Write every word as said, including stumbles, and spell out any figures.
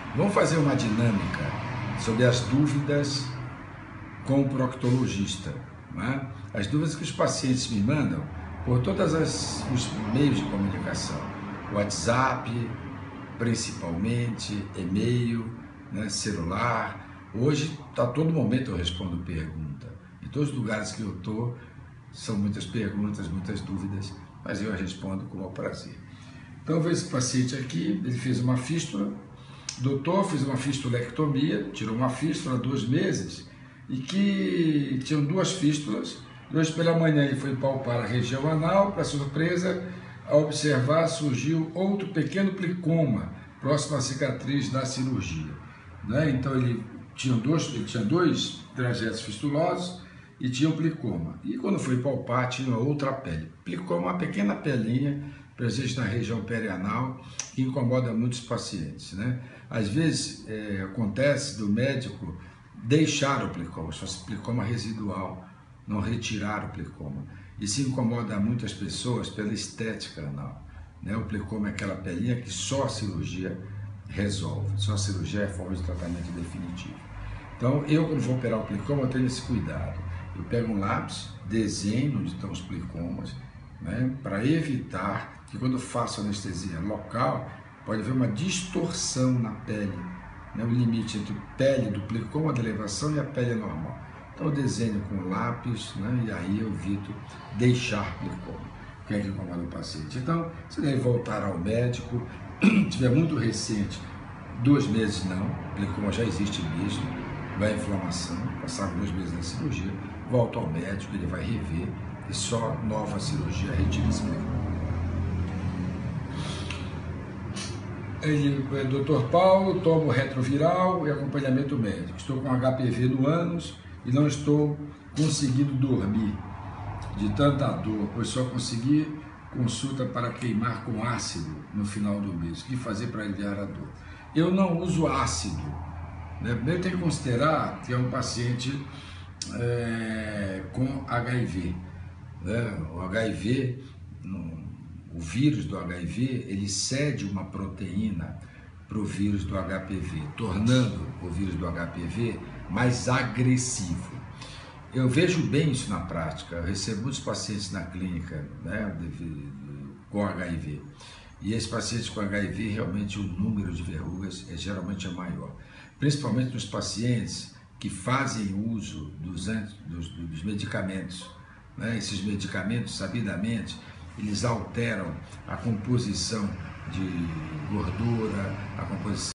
Vamos fazer uma dinâmica sobre as dúvidas com o proctologista. Não é? As dúvidas que os pacientes me mandam por todos os meios de comunicação. WhatsApp, principalmente, e-mail, né, celular. Hoje, a todo momento eu respondo pergunta. Em todos os lugares que eu estou, são muitas perguntas, muitas dúvidas, mas eu respondo com o prazer. Então, vejo esse paciente aqui, ele fez uma fístula. Doutor, fiz uma fistulectomia, tirou uma fístula há dois meses e que tinham duas fístulas. E hoje pela manhã ele foi palpar a região anal, para surpresa, ao observar surgiu outro pequeno plicoma próximo à cicatriz da cirurgia. Né? Então ele tinha, dois, ele tinha dois trajetos fistulosos e tinha um plicoma. E quando foi palpar tinha outra pele. Plicoma é uma pequena pelinha presente na região perianal, que incomoda muitos pacientes. Né? Às vezes é, acontece do médico deixar o plicoma, se fosse plicoma residual, não retirar o plicoma. Isso incomoda muitas pessoas pela estética anal. Né? O plicoma é aquela pelinha que só a cirurgia resolve, só a cirurgia é a forma de tratamento definitivo. Então, eu quando vou operar o plicoma, eu tenho esse cuidado. Eu pego um lápis, desenho onde estão os plicomas, né, para evitar que quando eu faço anestesia local, pode haver uma distorção na pele, né, o limite entre a pele do plicoma da elevação e a pele normal. Então eu desenho com lápis, né, e aí eu evito deixar plicoma, que é que incomoda o paciente. Então, se ele voltar ao médico, se tiver muito recente, dois meses não, plicoma já existe mesmo, vai inflamação, passar dois meses na cirurgia, volta ao médico, ele vai rever e só nova cirurgia retira esse plicoma. Ele, doutor Paulo, tomo retroviral e acompanhamento médico. Estou com H P V no ânus e não estou conseguindo dormir de tanta dor, pois só consegui consulta para queimar com ácido no final do mês. O que fazer para aliviar a dor? Eu não uso ácido. Né? Primeiro tem que considerar que é um paciente é, com H I V. Né? O H I V, no, o vírus do H I V, ele cede uma proteína para o vírus do H P V, tornando o vírus do H P V mais agressivo. Eu vejo bem isso na prática, eu recebo muitos pacientes na clínica, né, com H I V. E esses pacientes com H I V, realmente o número de verrugas é geralmente é maior. Principalmente nos pacientes que fazem uso dos, dos, dos medicamentos. Né? Esses medicamentos, sabidamente, eles alteram a composição de gordura, a composição